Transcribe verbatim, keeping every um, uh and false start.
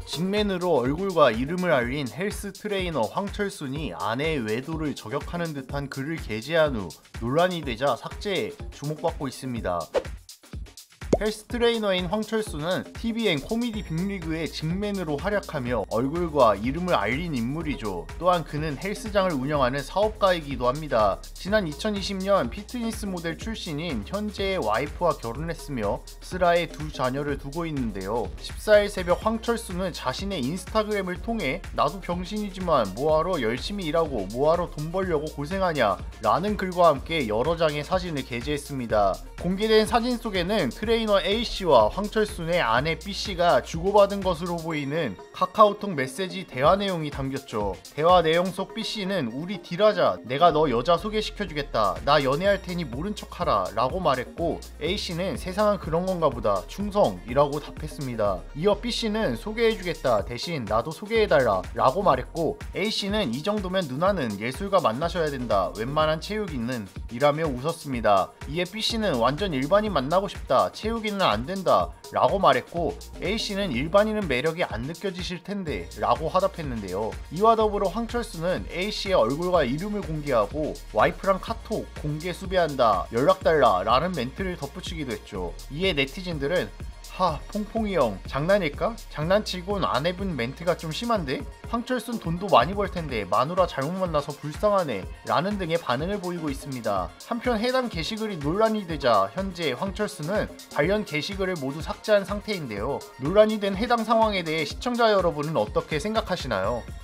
직맨으로 얼굴과 이름을 알린 헬스 트레이너 황철순이 아내의 외도를 저격하는 듯한 글을 게재한 후 논란이 되자 삭제에 주목받고 있습니다. 헬스 트레이너인 황철순은 티비엔 코미디 빅리그의 직맨으로 활약하며 얼굴과 이름을 알린 인물이죠. 또한 그는 헬스장을 운영하는 사업가이기도 합니다. 지난 이천이십 년 피트니스 모델 출신인 현재의 와이프와 결혼했으며 슬하에 두 자녀를 두고 있는데요. 십사 일 새벽 황철순은 자신의 인스타그램을 통해 나도 병신이지만 뭐하러 열심히 일하고 뭐하러 돈 벌려고 고생하냐 라는 글과 함께 여러 장의 사진을 게재했습니다. 공개된 사진 속에는 트레이너 A씨와 황철순의 아내 B씨가 주고받은 것으로 보이는 카카오톡 메시지 대화 내용이 담겼죠. 대화 내용 속 B씨는 우리 딜하자, 내가 너 여자 소개시켜주겠다, 나 연애할 테니 모른 척하라 라고 말했고, A씨는 세상은 그런 건가 보다, 충성이라고 답했습니다. 이어 B씨는 소개해주겠다, 대신 나도 소개해달라 라고 말했고, A씨는 이 정도면 누나는 예술가 만나셔야 된다, 웬만한 체육 있는 이라며 웃었습니다. 이에 B씨는 완전 일반인 만나고 싶다, 체육인은 안 된다 라고 말했고, A씨는 일반인은 매력이 안 느껴지실 텐데 라고 화답했는데요. 이와 더불어 황철순은 A씨의 얼굴과 이름을 공개하고 와이프랑 카톡 공개 수배한다, 연락달라 라는 멘트를 덧붙이기도 했죠. 이에 네티즌들은 하, 퐁퐁이 형 장난일까? 장난치곤 안 해본 멘트가 좀 심한데? 황철순 돈도 많이 벌 텐데 마누라 잘못 만나서 불쌍하네 라는 등의 반응을 보이고 있습니다. 한편 해당 게시글이 논란이 되자 현재 황철순은 관련 게시글을 모두 삭제한 상태인데요. 논란이 된 해당 상황에 대해 시청자 여러분은 어떻게 생각하시나요?